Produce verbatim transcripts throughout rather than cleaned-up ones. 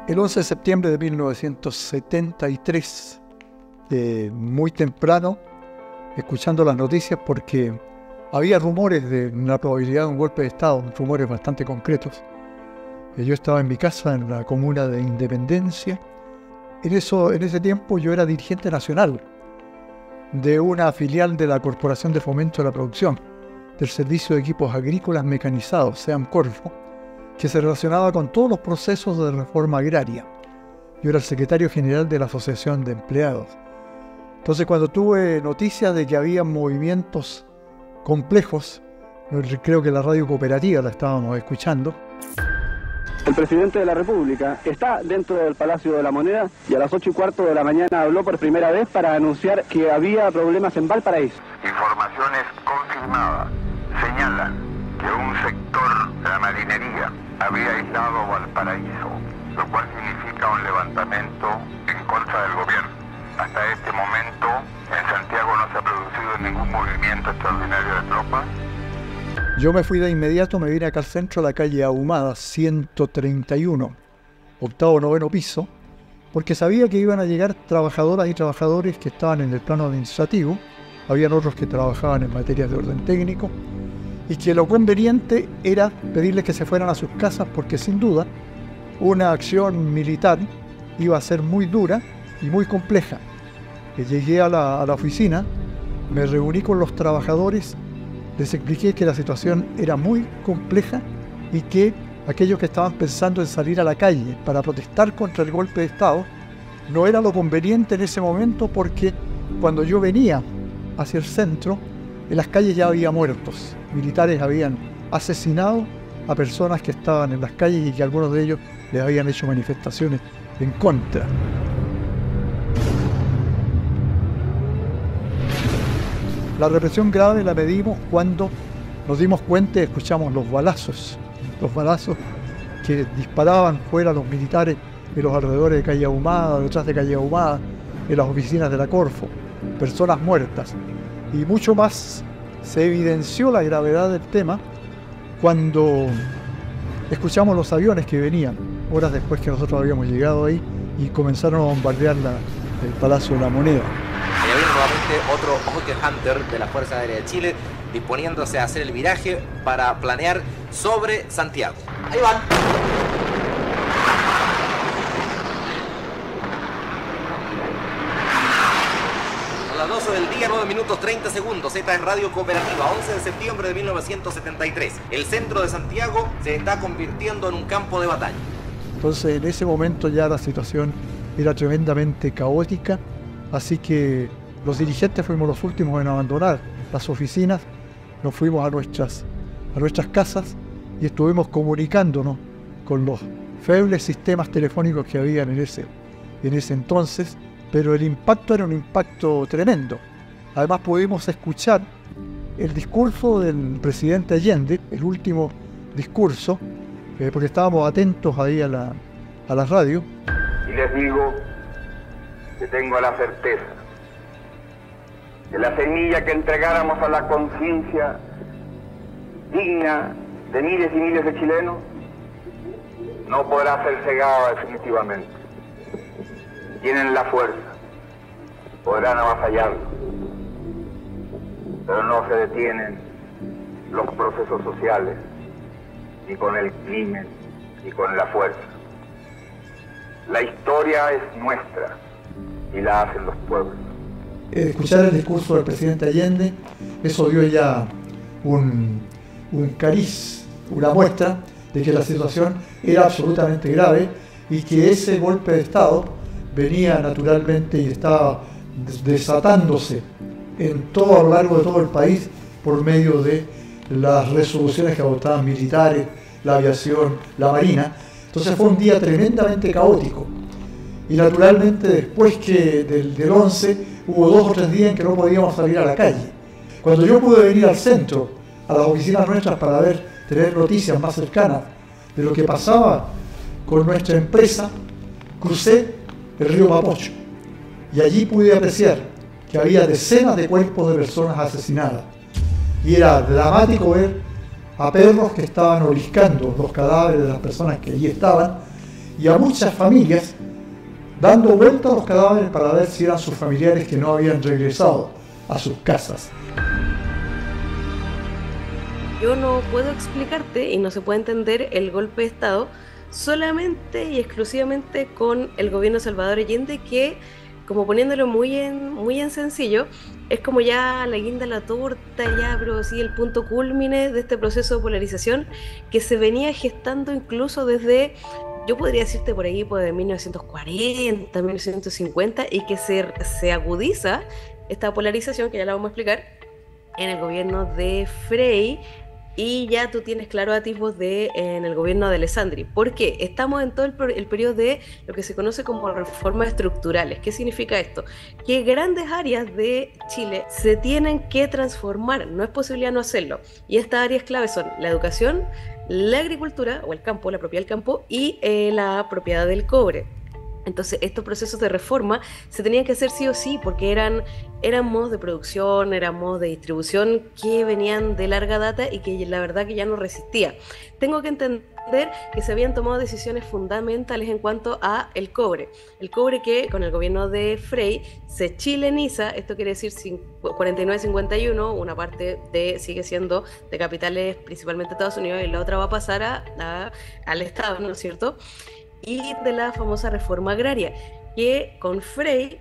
El once de septiembre de mil novecientos setenta y tres, eh, muy temprano, escuchando las noticias, porque había rumores de una probabilidad de un golpe de Estado, rumores bastante concretos. Eh, yo estaba en mi casa en la comuna de Independencia. En, eso, en ese tiempo yo era dirigente nacional de una filial de la Corporación de Fomento de la Producción, del Servicio de Equipos Agrícolas Mecanizados, SEAMCORFO, que se relacionaba con todos los procesos de reforma agraria. Yo era el secretario general de la Asociación de Empleados. Entonces, cuando tuve noticias de que había movimientos complejos, creo que la radio cooperativa la estábamos escuchando. El presidente de la República está dentro del Palacio de la Moneda y a las ocho y cuarto de la mañana habló por primera vez para anunciar que había problemas en Valparaíso. Informaciones confirmadas señalan que un sector de la marinería había aislado Valparaíso, lo cual significa un levantamiento en contra del gobierno. Hasta este momento en Santiago no se ha producido ningún movimiento extraordinario de tropas. Yo me fui de inmediato, me vine acá al centro, a la calle Ahumada, ciento treinta y uno, octavo, noveno piso, porque sabía que iban a llegar trabajadoras y trabajadores que estaban en el plano administrativo, habían otros que trabajaban en materias de orden técnico, y que lo conveniente era pedirles que se fueran a sus casas, porque sin duda una acción militar iba a ser muy dura y muy compleja. Que llegué a la, a la oficina, me reuní con los trabajadores, les expliqué que la situación era muy compleja y que aquellos que estaban pensando en salir a la calle para protestar contra el golpe de Estado no era lo conveniente en ese momento, porque cuando yo venía hacia el centro, en las calles ya había muertos. Militares habían asesinado a personas que estaban en las calles y que algunos de ellos les habían hecho manifestaciones en contra. La represión grave la medimos cuando nos dimos cuenta y escuchamos los balazos, los balazos que disparaban fuera los militares en los alrededores de Calle Ahumada, detrás de Calle Ahumada, en las oficinas de la Corfo, personas muertas. Y mucho más se evidenció la gravedad del tema cuando escuchamos los aviones que venían, horas después que nosotros habíamos llegado ahí, y comenzaron a bombardear la, el Palacio de la Moneda. Y había nuevamente otro Hawker Hunter de la Fuerza Aérea de Chile disponiéndose a hacer el viraje para planear sobre Santiago. Ahí van. A las doce del día, nueve minutos treinta segundos, esta es Radio Cooperativa, once de septiembre de mil novecientos setenta y tres. El centro de Santiago se está convirtiendo en un campo de batalla. Entonces, en ese momento ya la situación era tremendamente caótica, así que los dirigentes fuimos los últimos en abandonar las oficinas, nos fuimos a nuestras, a nuestras casas y estuvimos comunicándonos con los febles sistemas telefónicos que habían en ese, en ese entonces, pero el impacto era un impacto tremendo. Además pudimos escuchar el discurso del presidente Allende, el último discurso, eh, porque estábamos atentos ahí a la, a la radio. Y les digo que tengo la certeza que la semilla que entregáramos a la conciencia digna de miles y miles de chilenos no podrá ser cegada definitivamente. Tienen la fuerza, podrán avasallarlo, pero no se detienen los procesos sociales, ni con el crimen, ni con la fuerza. La historia es nuestra y la hacen los pueblos. Escuchar el discurso del presidente Allende, eso dio ya un, un cariz, una muestra de que la situación era absolutamente grave y que ese golpe de Estado venía naturalmente y estaba desatándose en todo, a lo largo de todo el país, por medio de las resoluciones que adoptaban militares, la aviación, la marina. Entonces fue un día tremendamente caótico. Y naturalmente después que del, del once hubo dos o tres días en que no podíamos salir a la calle. Cuando yo pude venir al centro, a las oficinas nuestras, para ver, tener noticias más cercanas de lo que pasaba con nuestra empresa, crucé el río Mapocho y allí pude apreciar que había decenas de cuerpos de personas asesinadas. Y era dramático ver a perros que estaban oliscando los cadáveres de las personas que allí estaban, y a muchas familias dando vuelta a los cadáveres para ver si eran sus familiares que no habían regresado a sus casas. Yo no puedo explicarte y no se puede entender el golpe de Estado solamente y exclusivamente con el gobierno de Salvador Allende, que, como poniéndolo muy en, muy en sencillo, es como ya la guinda de la torta, ya, pero sí el punto culmine de este proceso de polarización que se venía gestando incluso desde, yo podría decirte por ahí, pues de mil novecientos cuarenta, mil novecientos cincuenta, y que se, se agudiza esta polarización, que ya la vamos a explicar, en el gobierno de Frei. Y ya tú tienes claro atisbos de en el gobierno de Alessandri. ¿Por qué? Estamos en todo el, el periodo de lo que se conoce como reformas estructurales. ¿Qué significa esto? Que grandes áreas de Chile se tienen que transformar, no es posible no hacerlo. Y estas áreas claves son la educación, la agricultura o el campo, la propiedad del campo, y eh, la propiedad del cobre. Entonces estos procesos de reforma se tenían que hacer sí o sí, porque eran, eran modos de producción, eran modos de distribución que venían de larga data y que la verdad que ya no resistía. Tengo que entender que se habían tomado decisiones fundamentales en cuanto a el cobre. El cobre que con el gobierno de Frei se chileniza, esto quiere decir cuarenta y nueve cincuenta y uno, una parte de, sigue siendo de capitales principalmente de Estados Unidos y la otra va a pasar a, a, al Estado, ¿no es cierto? Y de la famosa reforma agraria, que con Frei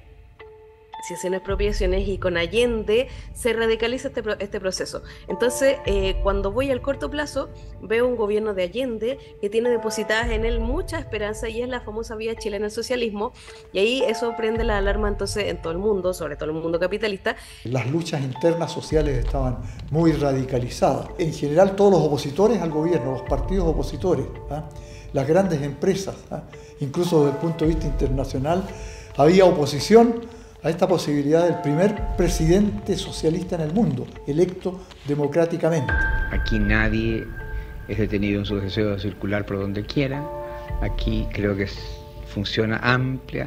se hacen expropiaciones y con Allende se radicaliza este, este proceso. Entonces, eh, cuando voy al corto plazo, veo un gobierno de Allende que tiene depositadas en él mucha esperanza y es la famosa vía chilena del socialismo, y ahí eso prende la alarma entonces en todo el mundo, sobre todo en el mundo capitalista. Las luchas internas sociales estaban muy radicalizadas. En general, todos los opositores al gobierno, los partidos opositores, ¿eh? las grandes empresas, ¿eh? incluso desde el punto de vista internacional, había oposición a esta posibilidad del primer presidente socialista en el mundo, electo democráticamente. Aquí nadie es detenido en su deseo de circular por donde quiera. Aquí creo que funciona amplia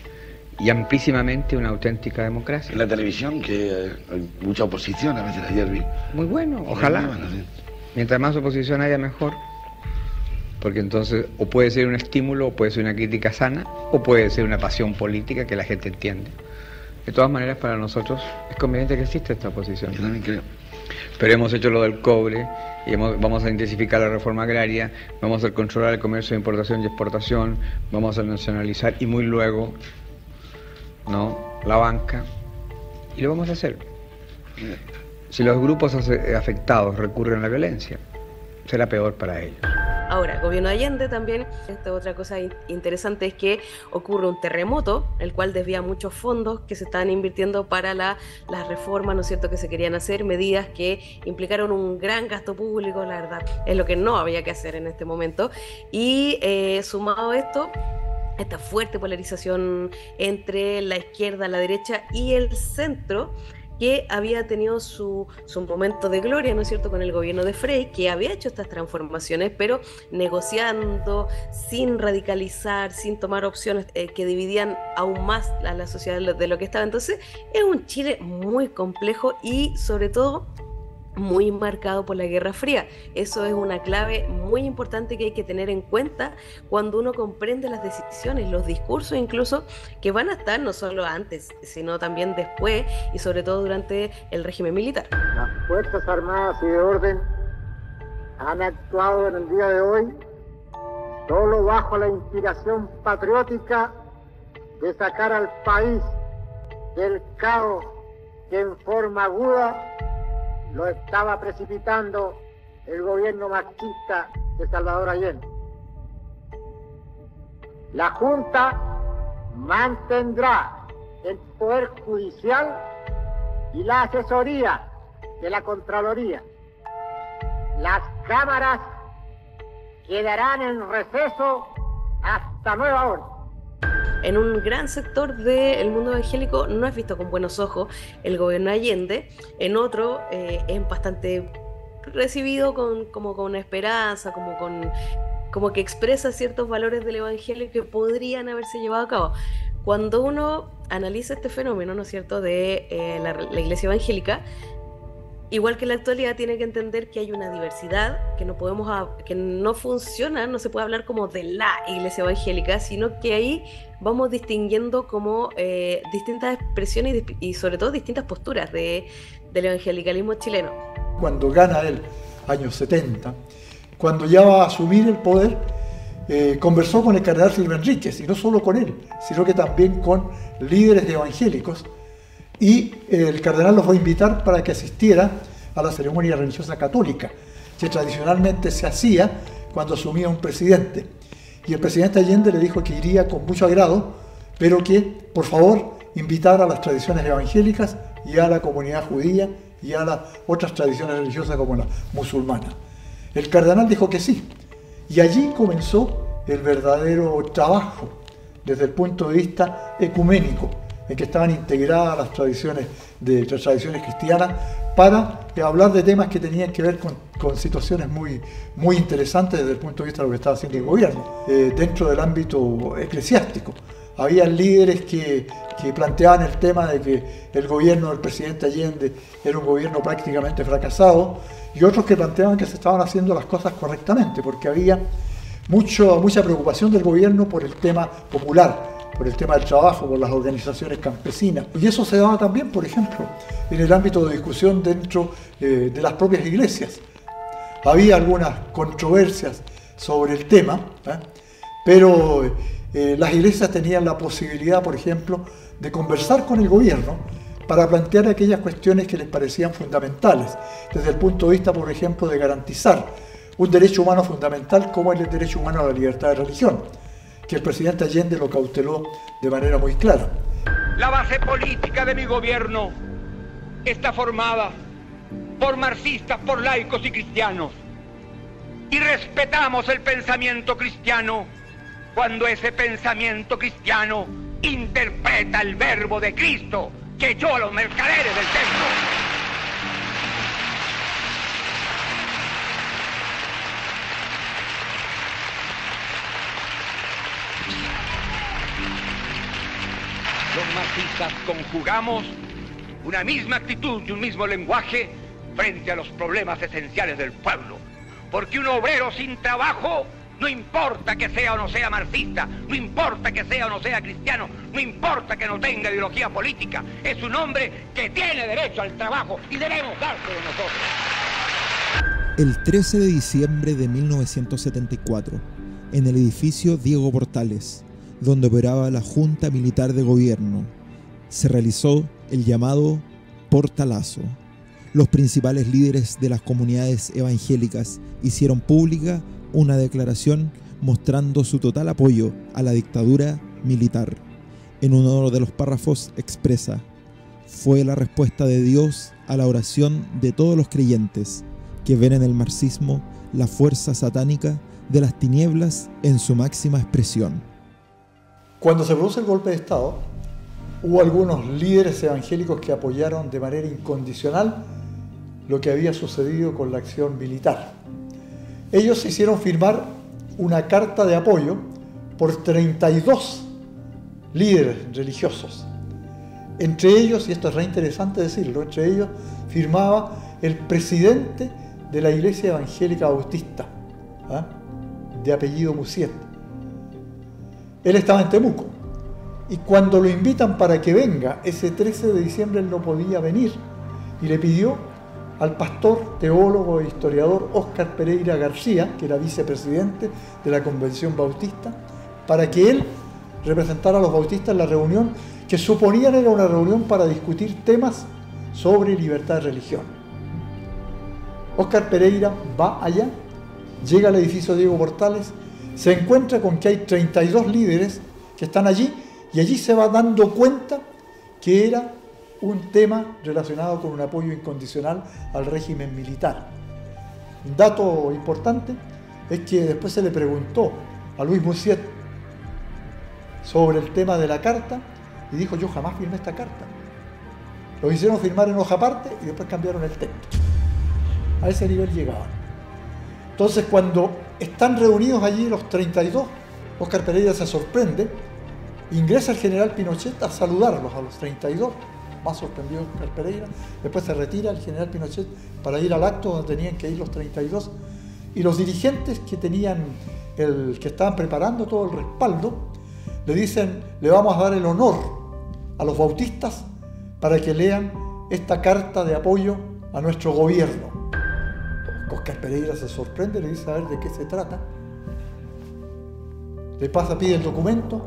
y amplísimamente una auténtica democracia. En la televisión, que hay mucha oposición, a veces ayer vi. Muy bueno, ojalá. Bueno, sí. Mientras más oposición haya, mejor. Porque entonces o puede ser un estímulo, o puede ser una crítica sana, o puede ser una pasión política que la gente entiende. De todas maneras, para nosotros es conveniente que exista esta oposición. Yo también creo. Pero hemos hecho lo del cobre, y hemos, vamos a intensificar la reforma agraria, vamos a controlar el comercio de importación y exportación, vamos a nacionalizar y muy luego, ¿no?, la banca, y lo vamos a hacer. Si los grupos afectados recurren a la violencia, será peor para ellos. Ahora, gobierno de Allende también, esta otra cosa interesante es que ocurre un terremoto, el cual desvía muchos fondos que se están invirtiendo para la, las reformas, ¿no es cierto?, que se querían hacer, medidas que implicaron un gran gasto público, la verdad, es lo que no había que hacer en este momento. Y eh, sumado a esto, esta fuerte polarización entre la izquierda, la derecha y el centro, que había tenido su, su momento de gloria, ¿no es cierto?, con el gobierno de Frei, que había hecho estas transformaciones, pero negociando, sin radicalizar, sin tomar opciones eh, que dividían aún más a la sociedad de lo, de lo que estaba. Entonces, es un Chile muy complejo y, sobre todo, muy marcado por la Guerra Fría. Eso es una clave muy importante que hay que tener en cuenta cuando uno comprende las decisiones, los discursos incluso, que van a estar no solo antes, sino también después y sobre todo durante el régimen militar. Las Fuerzas Armadas y de Orden han actuado en el día de hoy solo bajo la inspiración patriótica de sacar al país del caos que en forma aguda lo estaba precipitando el gobierno marxista de Salvador Allende. La Junta mantendrá el Poder Judicial y la asesoría de la Contraloría. Las cámaras quedarán en receso hasta nueva orden. En un gran sector del mundo evangélico no es visto con buenos ojos el gobierno de Allende, en otro eh, es bastante recibido con, como con esperanza, como, con, como que expresa ciertos valores del evangelio que podrían haberse llevado a cabo. Cuando uno analiza este fenómeno, ¿no es cierto?, de eh, la, la iglesia evangélica, igual que en la actualidad, tiene que entender que hay una diversidad, que no podemos, que no funciona, no se puede hablar como de la iglesia evangélica, sino que ahí vamos distinguiendo como eh, distintas expresiones y, y sobre todo distintas posturas de, del evangelicalismo chileno. Cuando gana él, años setenta, cuando ya va a asumir el poder, eh, conversó con el cardenal Silva Enríquez, y no solo con él, sino que también con líderes evangélicos, y el cardenal los fue a invitar para que asistiera a la ceremonia religiosa católica, que tradicionalmente se hacía cuando asumía un presidente. Y el presidente Allende le dijo que iría con mucho agrado, pero que, por favor, invitara a las tradiciones evangélicas y a la comunidad judía y a las otras tradiciones religiosas como la musulmana. El cardenal dijo que sí, y allí comenzó el verdadero trabajo desde el punto de vista ecuménico, en que estaban integradas las tradiciones, de, las tradiciones cristianas para hablar de temas que tenían que ver con, con situaciones muy, muy interesantes desde el punto de vista de lo que estaba haciendo el gobierno. Eh, dentro del ámbito eclesiástico, había líderes que, que planteaban el tema de que el gobierno del presidente Allende era un gobierno prácticamente fracasado, y otros que planteaban que se estaban haciendo las cosas correctamente, porque había mucho, mucha preocupación del gobierno por el tema popular, por el tema del trabajo, por las organizaciones campesinas. Y eso se daba también, por ejemplo, en el ámbito de discusión dentro eh, de las propias iglesias. Había algunas controversias sobre el tema, ¿eh? pero eh, las iglesias tenían la posibilidad, por ejemplo, de conversar con el gobierno para plantear aquellas cuestiones que les parecían fundamentales, desde el punto de vista, por ejemplo, de garantizar un derecho humano fundamental como es el derecho humano a la libertad de religión, que el presidente Allende lo cauteló de manera muy clara. La base política de mi gobierno está formada por marxistas, por laicos y cristianos. Y respetamos el pensamiento cristiano cuando ese pensamiento cristiano interpreta el verbo de Cristo que echó a los mercaderes del templo. Los marxistas conjugamos una misma actitud y un mismo lenguaje frente a los problemas esenciales del pueblo. Porque un obrero sin trabajo, no importa que sea o no sea marxista, no importa que sea o no sea cristiano, no importa que no tenga ideología política, es un hombre que tiene derecho al trabajo y debemos dárselo nosotros. El trece de diciembre de mil novecientos setenta y cuatro, en el edificio Diego Portales, donde operaba la Junta Militar de Gobierno, se realizó el llamado Portalazo. Los principales líderes de las comunidades evangélicas hicieron pública una declaración mostrando su total apoyo a la dictadura militar. En uno de los párrafos expresa: fue la respuesta de Dios a la oración de todos los creyentes que ven en el marxismo la fuerza satánica de las tinieblas en su máxima expresión. Cuando se produce el golpe de Estado, hubo algunos líderes evangélicos que apoyaron de manera incondicional lo que había sucedido con la acción militar. Ellos hicieron firmar una carta de apoyo por treinta y dos líderes religiosos. Entre ellos, y esto es re interesante decirlo, entre ellos firmaba el presidente de la Iglesia Evangélica Bautista, ¿eh? de apellido Musiet. Él estaba en Temuco, y cuando lo invitan para que venga, ese trece de diciembre él no podía venir, y le pidió al pastor, teólogo e historiador Óscar Pereira García, que era vicepresidente de la Convención Bautista, para que él representara a los bautistas en la reunión, que suponían era una reunión para discutir temas sobre libertad de religión. Óscar Pereira va allá, llega al edificio Diego Portales, se encuentra con que hay treinta y dos líderes que están allí, y allí se va dando cuenta que era un tema relacionado con un apoyo incondicional al régimen militar. Un dato importante es que después se le preguntó a Luis Musiet sobre el tema de la carta y dijo: yo jamás firmé esta carta. Lo hicieron firmar en hoja aparte y después cambiaron el texto. A ese nivel llegaban. Entonces, cuando están reunidos allí los treinta y dos, Óscar Pereira se sorprende, ingresa el general Pinochet a saludarlos a los treinta y dos más sorprendido Oscar Pereira. Después se retira el general Pinochet para ir al acto donde tenían que ir los treinta y dos. Y los dirigentes que tenían el, que estaban preparando todo el respaldo, le dicen, le vamos a dar el honor a los bautistas para que lean esta carta de apoyo a nuestro gobierno. Oscar Pereira se sorprende, le dice a ver de qué se trata. Le pasa, pide el documento,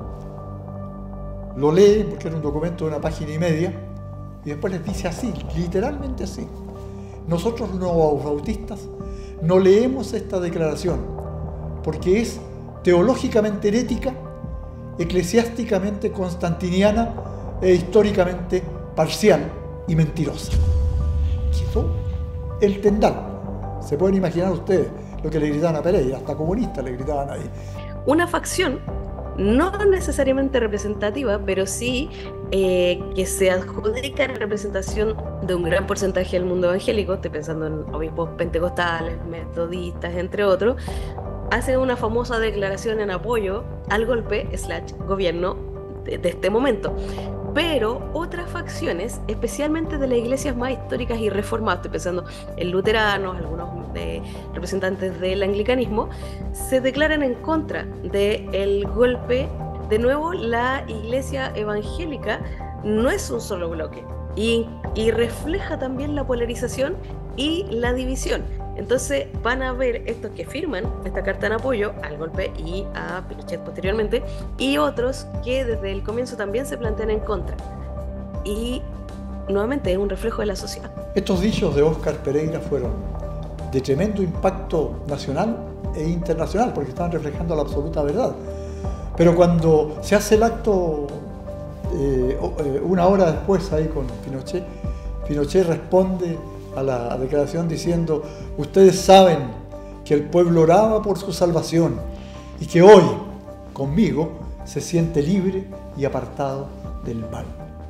lo lee, porque era un documento de una página y media, y después les dice así, literalmente así: nosotros los bautistas no leemos esta declaración porque es teológicamente herética, eclesiásticamente constantiniana e históricamente parcial y mentirosa. Quedó el tendal. Se pueden imaginar ustedes lo que le gritaban a Pereira, hasta comunistas le gritaban ahí. Una facción no necesariamente representativa, pero sí eh, que se adjudica en representación de un gran porcentaje del mundo evangélico, estoy pensando en obispos pentecostales, metodistas, entre otros, hace una famosa declaración en apoyo al golpe slash gobierno de, de este momento. Pero otras facciones, especialmente de las iglesias más históricas y reformadas, estoy pensando en luteranos, algunos de representantes del anglicanismo, se declaran en contra del golpe. De nuevo, la iglesia evangélica no es un solo bloque y, y refleja también la polarización y la división. Entonces van a ver estos que firman esta carta en apoyo al golpe y a Pinochet posteriormente, y otros que desde el comienzo también se plantean en contra. Y nuevamente es un reflejo de la sociedad. Estos dichos de Oscar Pereira fueron de tremendo impacto nacional e internacional, porque estaban reflejando la absoluta verdad. Pero cuando se hace el acto eh, una hora después ahí con Pinochet, Pinochet responde a la declaración diciendo: ustedes saben que el pueblo oraba por su salvación y que hoy, conmigo, se siente libre y apartado del mal.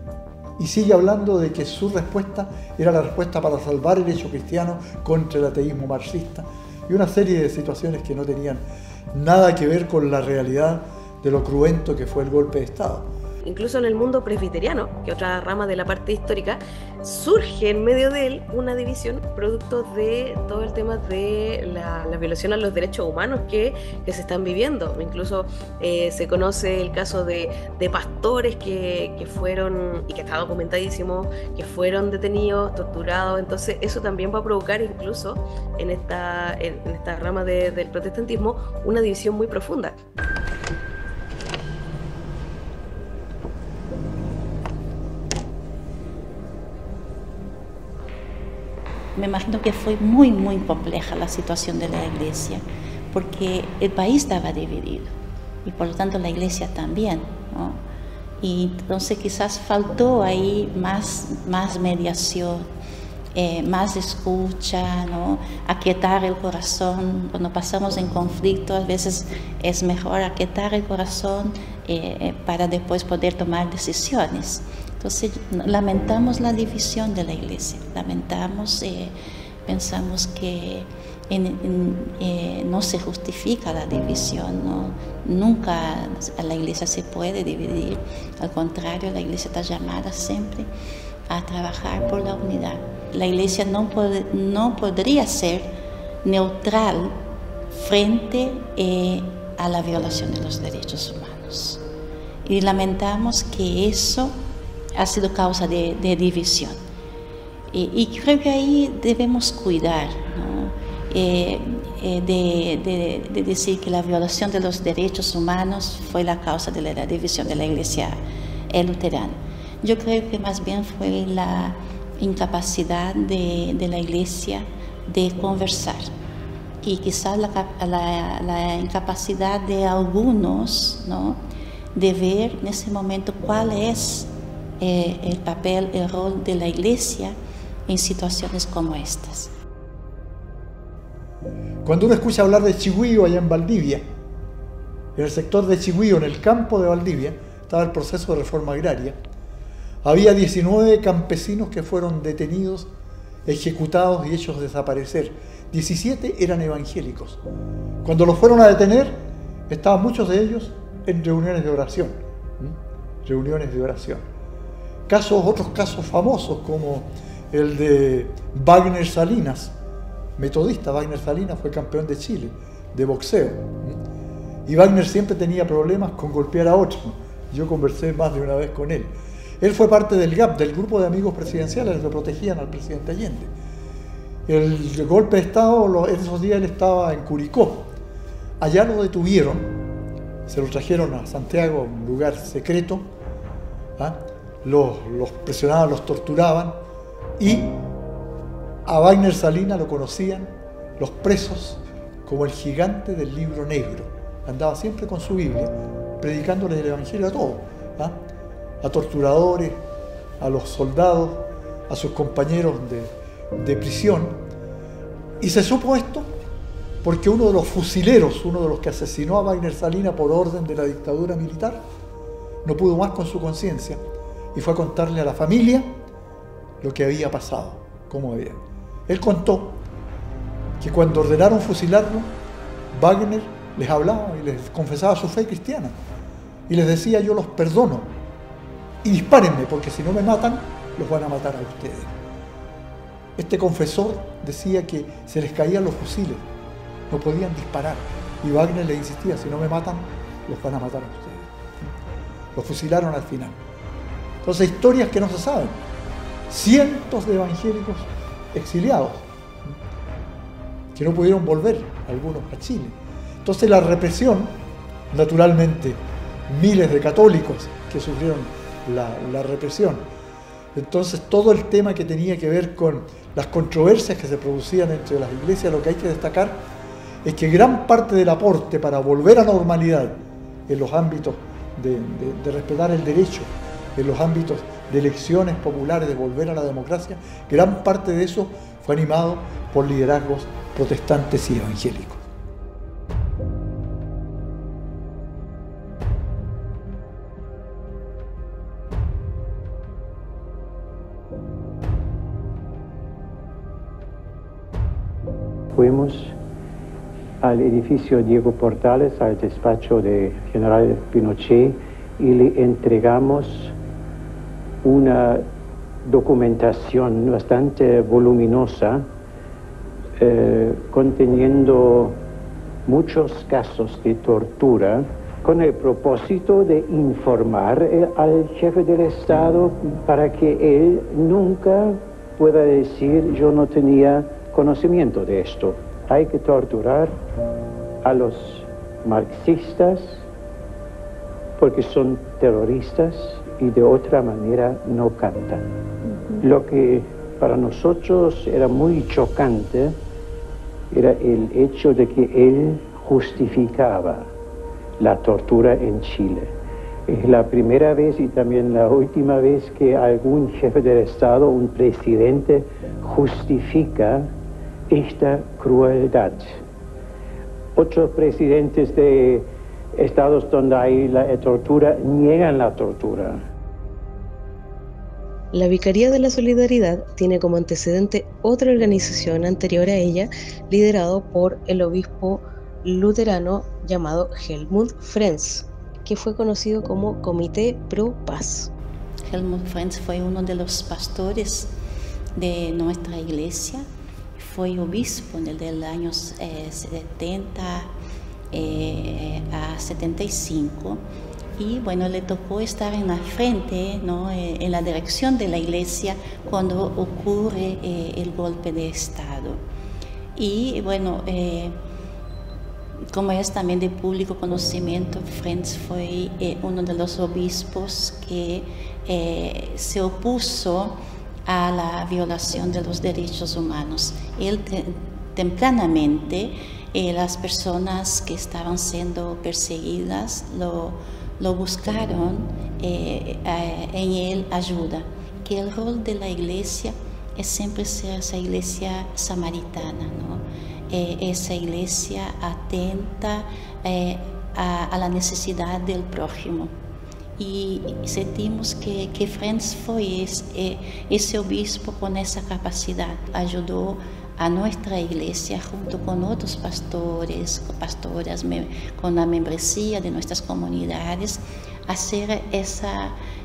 Y sigue hablando de que su respuesta era la respuesta para salvar el hecho cristiano contra el ateísmo marxista y una serie de situaciones que no tenían nada que ver con la realidad de lo cruento que fue el golpe de Estado. Incluso en el mundo presbiteriano, que es otra rama de la parte histórica, surge en medio de él una división producto de todo el tema de la, la violación a los derechos humanos que, que se están viviendo. Incluso eh, se conoce el caso de, de pastores que, que fueron, y que está documentadísimo, que fueron detenidos, torturados. Entonces eso también va a provocar incluso en esta, en, en esta rama de, del protestantismo una división muy profunda. Me imagino que fue muy, muy compleja la situación de la iglesia, porque el país estaba dividido y por lo tanto la iglesia también, ¿no? Y entonces quizás faltó ahí más, más mediación, eh, más escucha, ¿no? Aquietar el corazón. Cuando pasamos en conflicto, a veces es mejor aquietar el corazón eh, para después poder tomar decisiones. Entonces lamentamos la división de la iglesia, lamentamos, eh, pensamos que en, en, eh, no se justifica la división, ¿no? Nunca a la iglesia se puede dividir, al contrario, la iglesia está llamada siempre a trabajar por la unidad. La iglesia no, pod no podría ser neutral frente eh, a la violación de los derechos humanos. Y lamentamos que eso ha sido causa de, de división. Y, y creo que ahí debemos cuidar, ¿no? eh, eh, de, de, de decir que la violación de los derechos humanos fue la causa de la, la división de la iglesia luterana. Yo creo que más bien fue la incapacidad de, de la iglesia de conversar y quizás la, la, la incapacidad de algunos, ¿no? De ver en ese momento cuál es Eh, el papel, el rol de la iglesia en situaciones como estas. Cuando uno escucha hablar de Chigüío allá en Valdivia, en el sector de Chigüío, en el campo de Valdivia, estaba el proceso de reforma agraria. Había diecinueve campesinos que fueron detenidos, ejecutados y hechos desaparecer. diecisiete eran evangélicos. Cuando los fueron a detener, estaban muchos de ellos en reuniones de oración. ¿Mm? Reuniones de oración. casos, otros casos famosos como el de Wagner Salinas, metodista. Wagner Salinas fue campeón de Chile de boxeo y Wagner siempre tenía problemas con golpear a otros. Yo conversé más de una vez con él. Él fue parte del G A P, del grupo de amigos presidenciales que protegían al presidente Allende. El golpe de Estado, en esos días él estaba en Curicó. Allá lo detuvieron, se lo trajeron a Santiago, a un lugar secreto, ¿ah? los, los presionaban, los torturaban, y a Wagner Salinas lo conocían los presos como el gigante del libro negro. Andaba siempre con su Biblia, predicándole el Evangelio a todos, ¿ah? a torturadores, a los soldados, a sus compañeros de, de prisión. Y se supo esto porque uno de los fusileros, uno de los que asesinó a Wagner Salinas por orden de la dictadura militar, no pudo más con su conciencia y fue a contarle a la familia lo que había pasado, cómo había. Él contó que cuando ordenaron fusilarlo, Wagner les hablaba y les confesaba su fe cristiana y les decía: yo los perdono y dispárenme, porque si no me matan, los van a matar a ustedes. Este confesor decía que se les caían los fusiles, no podían disparar, y Wagner le insistía: si no me matan, los van a matar a ustedes. Los fusilaron al final. Entonces, historias que no se saben. Cientos de evangélicos exiliados que no pudieron volver, algunos a Chile. Entonces la represión, naturalmente, miles de católicos que sufrieron la, la represión. Entonces todo el tema que tenía que ver con las controversias que se producían entre las iglesias, lo que hay que destacar es que gran parte del aporte para volver a normalidad en los ámbitos de, de, de respetar el derecho, en los ámbitos de elecciones populares, de volver a la democracia, gran parte de eso fue animado por liderazgos protestantes y evangélicos. Fuimos al edificio Diego Portales, al despacho de General Pinochet, y le entregamos una documentación bastante voluminosa eh, conteniendo muchos casos de tortura, con el propósito de informar eh, al jefe del Estado para que él nunca pueda decir: yo no tenía conocimiento de esto. Hay que torturar a los marxistas porque son terroristas y de otra manera no cantan. Uh-huh. Lo que para nosotros era muy chocante era el hecho de que él justificaba la tortura en Chile. Es la primera vez y también la última vez que algún jefe del Estado, un presidente, justifica esta crueldad. Otros presidentes de estados donde hay la tortura niegan la tortura. La Vicaría de la Solidaridad tiene como antecedente otra organización anterior a ella, liderado por el obispo luterano llamado Helmut Frenz, que fue conocido como Comité Pro Paz. Helmut Frenz fue uno de los pastores de nuestra iglesia, fue obispo desde los años eh, setenta eh, a setenta y cinco, y bueno, le tocó estar en la frente, ¿no? eh, en la dirección de la iglesia cuando ocurre eh, el golpe de Estado. Y bueno, eh, como es también de público conocimiento, Frenz fue eh, uno de los obispos que eh, se opuso a la violación de los derechos humanos. Él te, tempranamente, eh, las personas que estaban siendo perseguidas lo, lo buscaron eh, eh, en él ayuda. Que el rol de la iglesia es siempre ser esa iglesia samaritana, ¿no? Eh, esa iglesia atenta eh, a, a la necesidad del prójimo. Y sentimos que, que Frenz fue ese, ese obispo con esa capacidad, ayudó a nuestra iglesia junto con otros pastores, pastoras, me, con la membresía de nuestras comunidades, a hacer esa,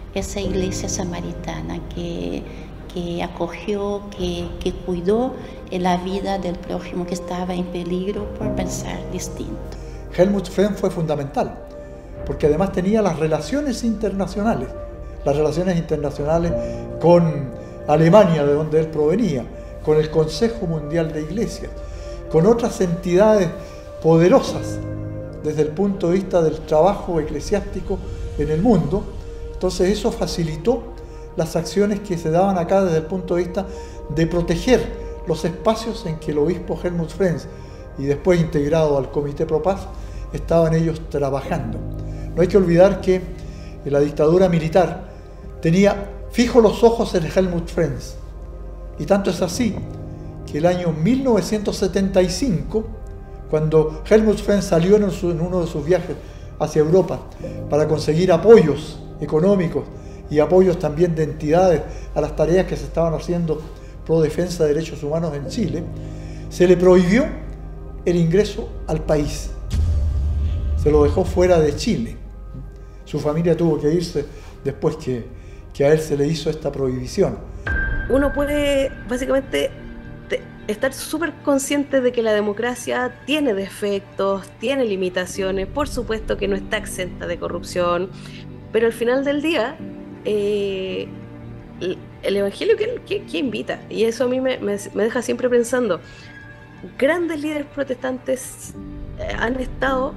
esa iglesia samaritana que, que acogió, que, que cuidó la vida del prójimo que estaba en peligro por pensar distinto. Helmut Frenz fue fundamental, porque además tenía las relaciones internacionales, las relaciones internacionales con Alemania, de donde él provenía, con el Consejo Mundial de Iglesias, con otras entidades poderosas desde el punto de vista del trabajo eclesiástico en el mundo. Entonces eso facilitó las acciones que se daban acá desde el punto de vista de proteger los espacios en que el obispo Helmut Frenz, y después integrado al Comité Pro Paz, estaban ellos trabajando. No hay que olvidar que la dictadura militar tenía fijos los ojos en Helmut Frenz, y tanto es así que el año mil novecientos setenta y cinco, cuando Helmut Frenz salió en uno de sus viajes hacia Europa para conseguir apoyos económicos y apoyos también de entidades a las tareas que se estaban haciendo pro defensa de derechos humanos en Chile, se le prohibió el ingreso al país. Se lo dejó fuera de Chile. Su familia tuvo que irse después que, que a él se le hizo esta prohibición. Uno puede básicamente estar súper consciente de que la democracia tiene defectos, tiene limitaciones, por supuesto que no está exenta de corrupción, pero al final del día eh, el evangelio que, que, que invita, y eso a mí me, me, me deja siempre pensando, grandes líderes protestantes eh, han estado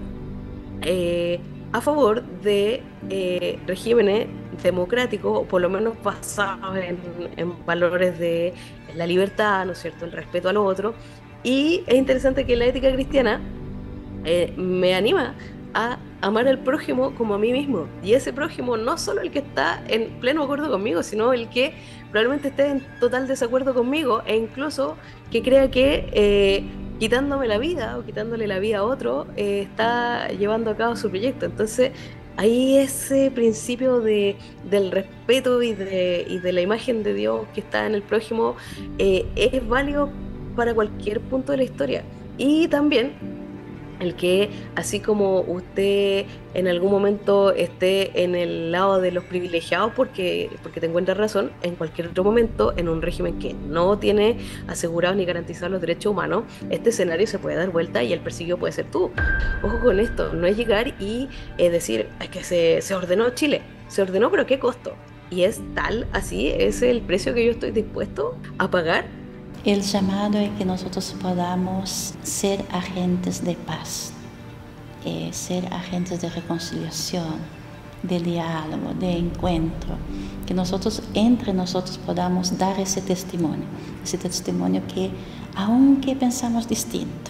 eh, a favor de eh, regímenes democráticos, o por lo menos basados en, en valores de la libertad, ¿no es cierto?, el respeto a lo otro. Y es interesante que la ética cristiana eh, me anima a amar al prójimo como a mí mismo, y ese prójimo no solo el que está en pleno acuerdo conmigo, sino el que probablemente esté en total desacuerdo conmigo, e incluso que crea que eh, quitándome la vida o quitándole la vida a otro eh, está llevando a cabo su proyecto. Entonces ahí ese principio de, del respeto y de, y de la imagen de Dios que está en el prójimo eh, es válido para cualquier punto de la historia. Y también el que, así como usted en algún momento esté en el lado de los privilegiados porque, porque te encuentras razón, en cualquier otro momento, en un régimen que no tiene asegurados ni garantizados los derechos humanos, este escenario se puede dar vuelta y el perseguido puede ser tú. Ojo con esto, no es llegar y eh, decir, es que se, se ordenó Chile, se ordenó, pero ¿a qué costo? Y es tal, así, es el precio que yo estoy dispuesto a pagar. El llamado es que nosotros podamos ser agentes de paz, eh, ser agentes de reconciliación, de diálogo, de encuentro, que nosotros entre nosotros podamos dar ese testimonio, ese testimonio que aunque pensamos distinto,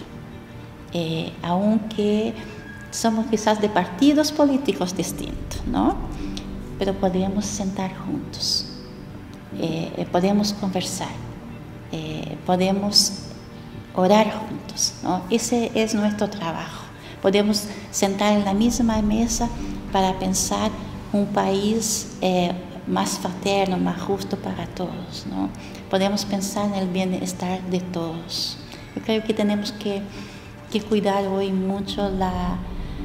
eh, aunque somos quizás de partidos políticos distintos, ¿no? Pero podemos sentar juntos, eh, podemos conversar. Eh, podemos orar juntos, ¿no? Ese es nuestro trabajo. Podemos sentar en la misma mesa para pensar un país eh, más fraterno, más justo para todos, ¿no? Podemos pensar en el bienestar de todos. Yo creo que tenemos que, que cuidar hoy mucho la,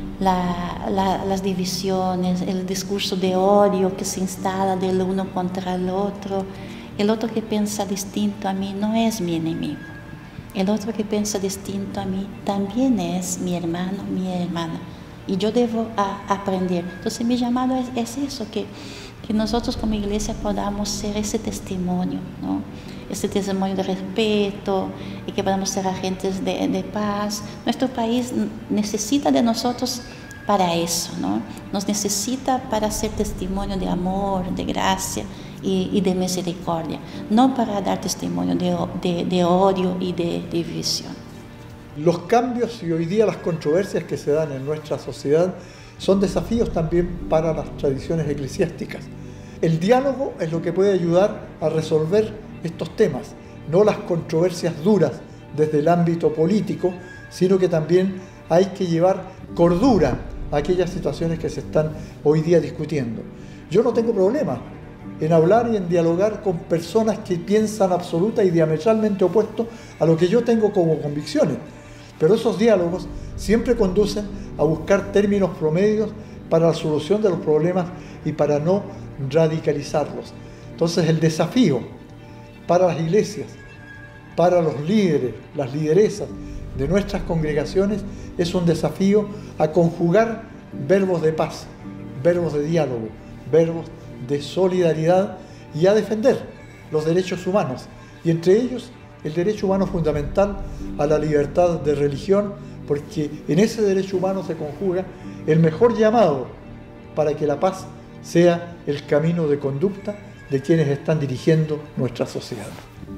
la, la, las divisiones, el discurso de odio que se instala del uno contra el otro. El otro que piensa distinto a mí no es mi enemigo. El otro que piensa distinto a mí también es mi hermano, mi hermana. Y yo debo a, aprender. Entonces mi llamado es, es eso, que, que nosotros como iglesia podamos ser ese testimonio, ¿no? Ese testimonio de respeto, y que podamos ser agentes de, de paz. Nuestro país necesita de nosotros para eso, ¿no? Nos necesita para ser testimonio de amor, de gracia y, y de misericordia, no para dar testimonio de, de, de odio y de división. Los cambios y hoy día las controversias que se dan en nuestra sociedad son desafíos también para las tradiciones eclesiásticas. El diálogo es lo que puede ayudar a resolver estos temas, no las controversias duras desde el ámbito político, sino que también hay que llevar cordura a aquellas situaciones que se están hoy día discutiendo. Yo no tengo problema en hablar y en dialogar con personas que piensan absoluta y diametralmente opuesto a lo que yo tengo como convicciones, pero esos diálogos siempre conducen a buscar términos promedios para la solución de los problemas y para no radicalizarlos. Entonces el desafío para las iglesias, para los líderes, las lideresas de nuestras congregaciones, es un desafío a conjugar verbos de paz, verbos de diálogo, verbos de solidaridad y a defender los derechos humanos, y entre ellos el derecho humano fundamental a la libertad de religión, porque en ese derecho humano se conjuga el mejor llamado para que la paz sea el camino de conducta de quienes están dirigiendo nuestra sociedad.